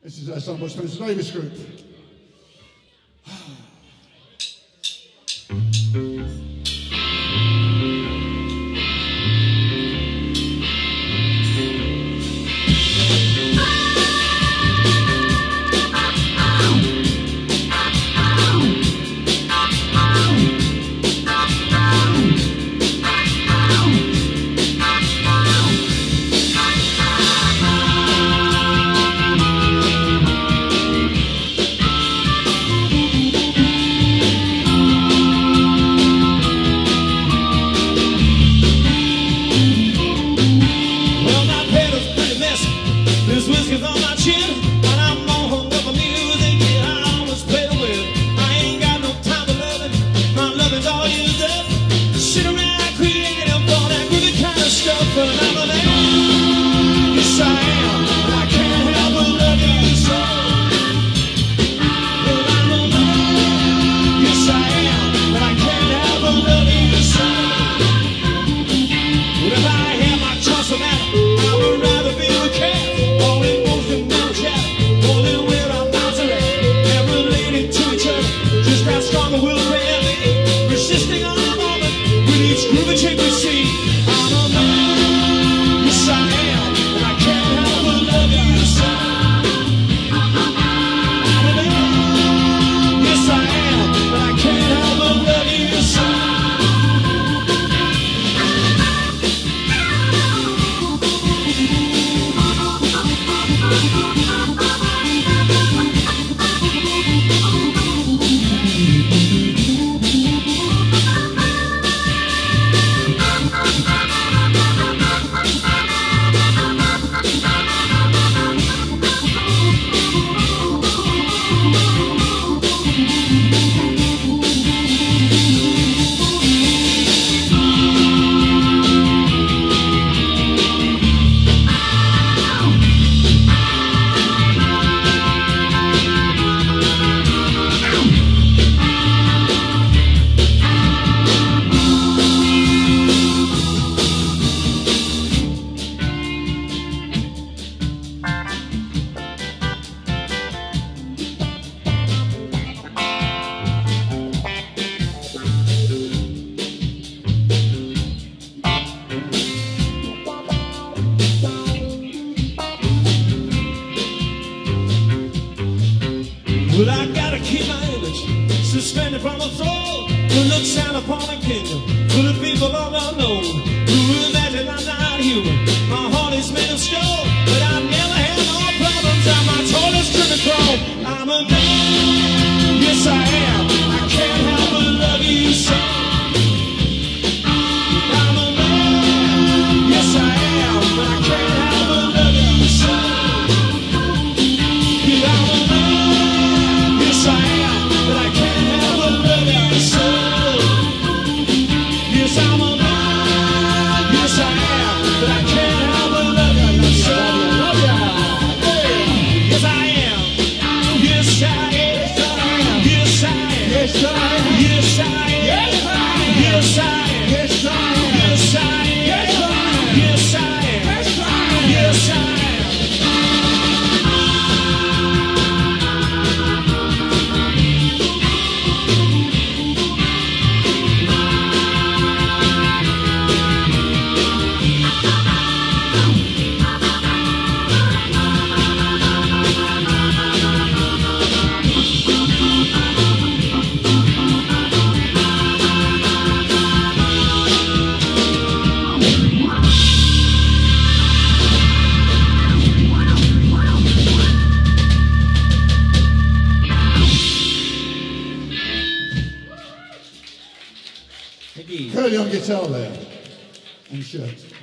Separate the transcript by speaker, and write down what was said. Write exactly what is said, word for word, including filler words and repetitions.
Speaker 1: This is a song by Spencer Davis Group.
Speaker 2: Well, I gotta keep my image suspended from a throne who looks down upon a kingdom full of people all unknown who imagine I'm not human. My heart is made of stone, but I've never had no problems. I'm my tallest triple throne. I'm a man, yes I am. I can't help but love you so. I'm a man, yes I am, but I can't help but love you so. Yeah, I'm a man, yes I am, but I can't help but love you so. Yes, I'm a man, yes I am, but I can't help but love you so. Yes I am, yes I am, yes I am, yes I am, yes I am, yes I am, yes I am, yes I am, yes I am, yes I am, yes I am.
Speaker 1: Curly on guitar there, and shirt.